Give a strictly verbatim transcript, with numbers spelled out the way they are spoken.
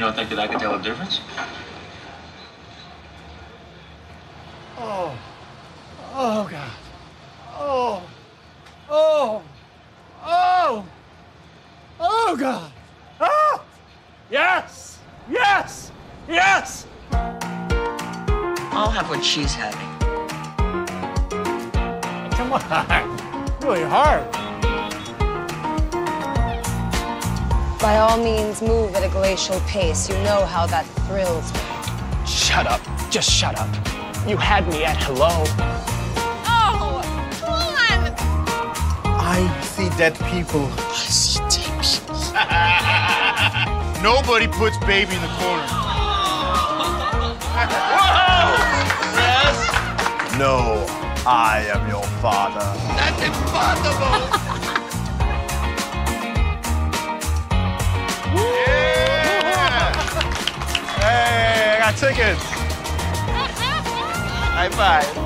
don't think that I can tell a difference? Oh. Oh, God. Oh. Oh. Oh. Oh, God. Oh. Yes. Yes. Yes. I'll have what she's having. Come on. Really hard. By all means, move at a glacial pace. You know how that thrills me. Shut up. Just shut up. You had me at hello. Oh, come on! I see dead people. I see dead people. Nobody puts baby in the corner. Yes! No, I am your father. That's impossible! Hey, I got tickets. High five.